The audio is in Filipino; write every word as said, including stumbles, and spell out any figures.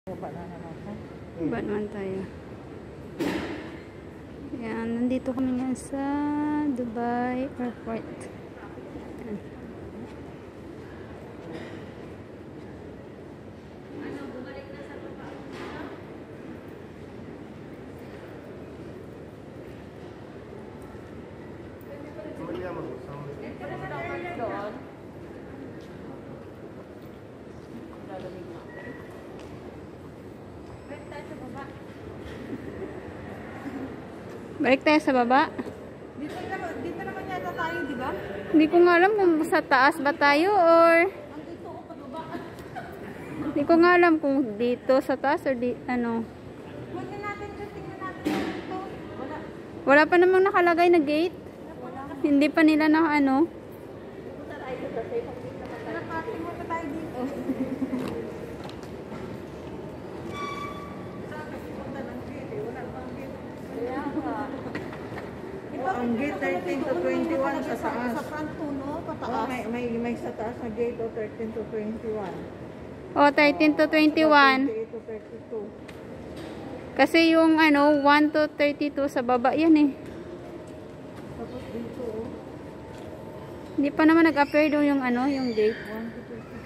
Ba naman tayo. Yan, nandito kami ngayon sa Dubai Airport. Yan. Balik tayo sa baba. Dito naman, dito naman yata tayo, di ba? Hindi ko nga alam kung sa taas ba tayo or Andito o pababa. hindi ko nga alam kung dito sa taas or di, ano. Huwag na natin, tingnan natin dito. Wala. Wala pa namang nakalagay na gate. Hindi pa nila na ano. Nakating mo pa tayo dito. Ang gate thirteen to twenty-one sa taas. Sa front two, no? Oh, Pataas. may, may, may sa taas na gate o thirteen to twenty-one. O, thirteen to twenty-one. twenty-eight to thirty-two. Kasi yung ano, one to thirty-two sa baba yan eh. Tapos dito, oh, Hindi pa naman nag-appear doon yung ano, yung gate. one to thirty-two.